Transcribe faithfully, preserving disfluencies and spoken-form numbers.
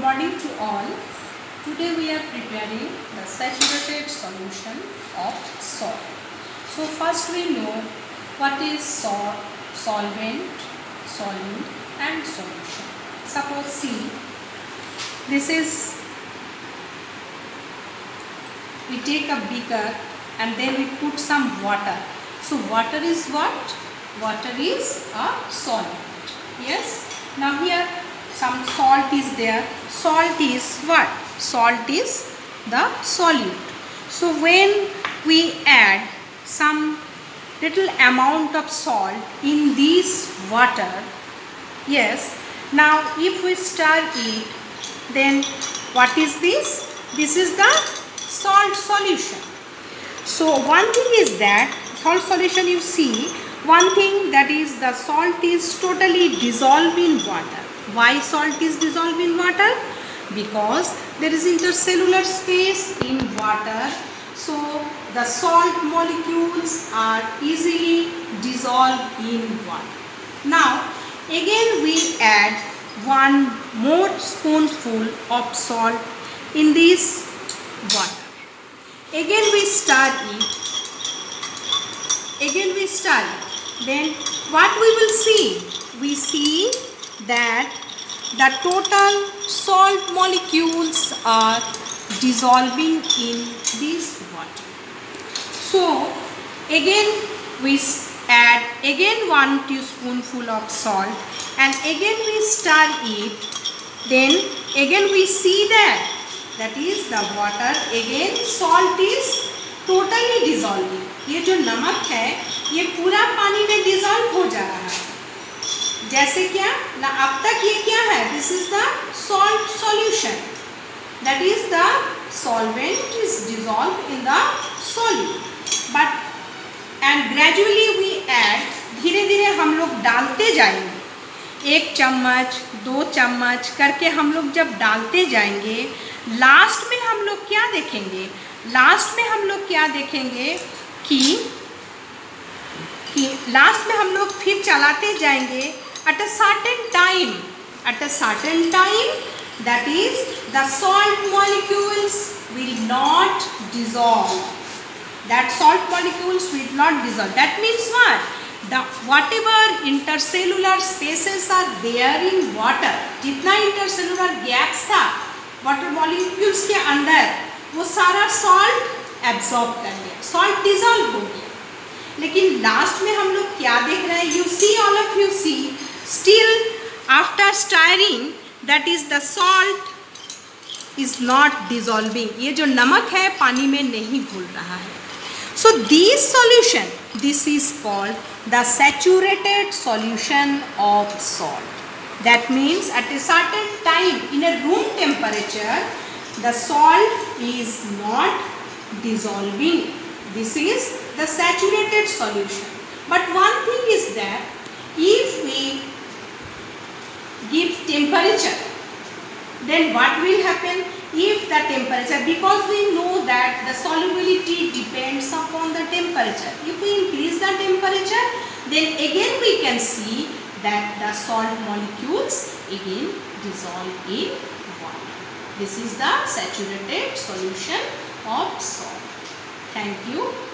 morning to all. Today we are preparing the saturated solution of salt. So first we know what is salt, solvent, solute and solution. Suppose see, this is, we take a beaker and then we put some water. So water is what? Water is a solvent. Yes. Now here some salt is there. Salt is what? Salt is the solute. So when we add some little amount of salt in this water, yes, now if we stir it, then what is this? This is the salt solution. So one thing is that salt solution, you see, one thing that is the salt is totally dissolved in water. Why salt is dissolved in water? Because there is intercellular space in water. So the salt molecules are easily dissolved in water. Now again we add one more spoonful of salt in this water. Again we stir it. Again we stir it. Then what we will see? We see that the total salt molecules are dissolving in this water. So again we add again one teaspoonful of salt and again we stir it. Then again we see that that is the water, again salt is totally dissolving. ये जो नमक है ये पूरा पानी में dissolve हो जा रहा है. जैसे क्या ना, अब तक ये क्या है? This is the salt solution, that is the solvent is dissolve in the solute. But and gradually we add, धीरे धीरे हम लोग डालते जाएंगे. एक चम्मच दो चम्मच करके हम लोग जब डालते जाएंगे, लास्ट में हम लोग क्या देखेंगे? लास्ट में हम लोग क्या देखेंगे कि कि लास्ट में हम लोग फिर चलाते जाएंगे. At a certain time, at a certain time that is the salt molecules will not dissolve. That salt molecules will not dissolve. That means what? The whatever intercellular spaces are there in water, जितना intercellular gaps था water molecules के अंदर, वो सारा salt absorb कर लिया, salt dissolve हो गया. लेकिन लास्ट में हम लोग क्या देख रहे हैं? You see, all of you see, still after stirring that is the salt is not dissolving. ये जो नमक है पानी में नहीं घुल रहा है. So this solution, this is called the saturated solution of salt. That means at a certain time in a room temperature the salt is not dissolving. This is the saturated solution. But one thing is that if we give temperature, then what will happen? If the temperature, because we know that the solubility depends upon the temperature. If we increase the temperature, then again we can see that the salt molecules again dissolve in water. This is the saturated solution of salt. Thank you.